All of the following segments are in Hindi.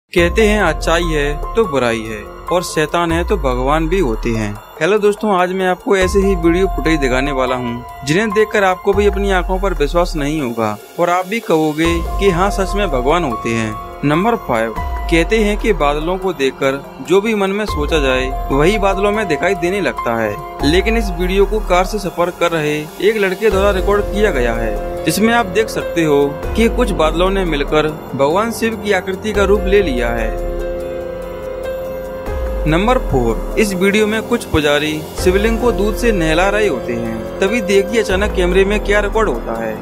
कहते हैं अच्छाई है तो बुराई है और शैतान है तो भगवान भी होते हैं। हेलो दोस्तों, आज मैं आपको ऐसे ही वीडियो फुटेज दिखाने वाला हूं, जिन्हें देखकर आपको भी अपनी आंखों पर विश्वास नहीं होगा और आप भी कहोगे कि हाँ, सच में भगवान होते हैं। नंबर 5, कहते हैं कि बादलों को देखकर जो भी मन में सोचा जाए वही बादलों में दिखाई देने लगता है। लेकिन इस वीडियो को कार से सफर कर रहे एक लड़के द्वारा रिकॉर्ड किया गया है, जिसमें आप देख सकते हो कि कुछ बादलों ने मिलकर भगवान शिव की आकृति का रूप ले लिया है। नंबर 4, इस वीडियो में कुछ पुजारी शिवलिंग को दूध से नहला रहे होते हैं। तभी देखिए अचानक कैमरे में क्या रिकॉर्ड होता है।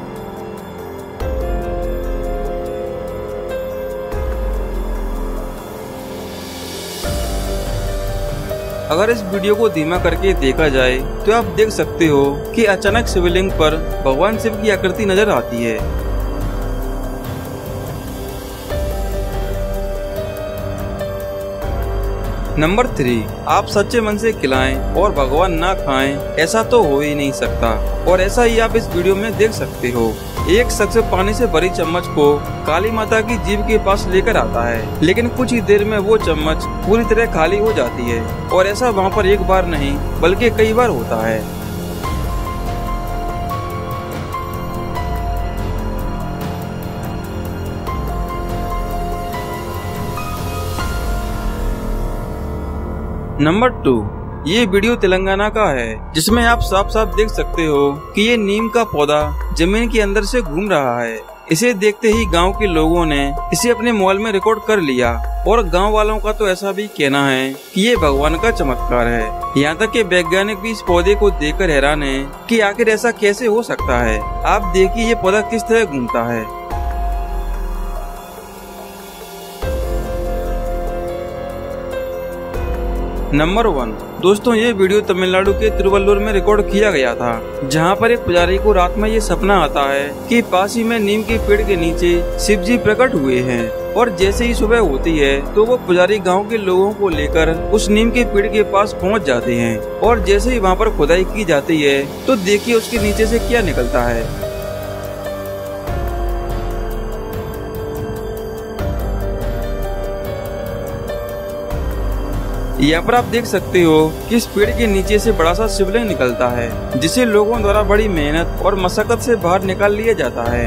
अगर इस वीडियो को धीमा करके देखा जाए तो आप देख सकते हो कि अचानक शिवलिंग पर भगवान शिव की आकृति नजर आती है। नंबर 3, आप सच्चे मन से खिलाएं और भगवान ना खाएं, ऐसा तो हो ही नहीं सकता। और ऐसा ही आप इस वीडियो में देख सकते हो। एक शख्स पानी से भरी चम्मच को काली माता की जीभ के पास लेकर आता है, लेकिन कुछ ही देर में वो चम्मच पूरी तरह खाली हो जाती है। और ऐसा वहाँ पर एक बार नहीं बल्कि कई बार होता है। नंबर 2, ये वीडियो तेलंगाना का है, जिसमें आप साफ साफ देख सकते हो कि ये नीम का पौधा जमीन के अंदर से घूम रहा है। इसे देखते ही गांव के लोगों ने इसे अपने मोबाइल में रिकॉर्ड कर लिया और गांव वालों का तो ऐसा भी कहना है कि ये भगवान का चमत्कार है। यहाँ तक कि वैज्ञानिक भी इस पौधे को देखकर हैरान है कि आखिर ऐसा कैसे हो सकता है। आप देखिए ये पौधा किस तरह घूमता है। नंबर 1, दोस्तों ये वीडियो तमिलनाडु के तिरुवल्लुर में रिकॉर्ड किया गया था, जहां पर एक पुजारी को रात में ये सपना आता है कि पास ही में नीम के पेड़ के नीचे शिव जी प्रकट हुए हैं। और जैसे ही सुबह होती है तो वो पुजारी गांव के लोगों को लेकर उस नीम के पेड़ के पास पहुंच जाते हैं। और जैसे ही वहां पर खुदाई की जाती है तो देखिए उसके नीचे से क्या निकलता है। यहाँ पर आप देख सकते हो कि इस पेड़ के नीचे से बड़ा सा शिवलिंग निकलता है, जिसे लोगों द्वारा बड़ी मेहनत और मशक्कत से बाहर निकाल लिया जाता है।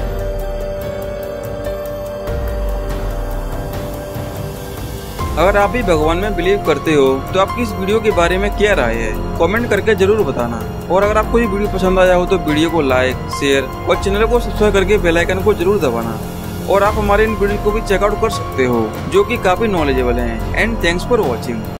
अगर आप भी भगवान में बिलीव करते हो तो आपकी इस वीडियो के बारे में क्या राय है, कमेंट करके जरूर बताना। और अगर आपको ये वीडियो पसंद आया हो तो वीडियो को लाइक, शेयर और चैनल को सब्सक्राइब करके बेल आइकन को जरूर दबाना। और आप हमारे इन वीडियो को भी चेकआउट कर सकते हो, जो कि काफी नॉलेजेबल हैं। And thanks for watching.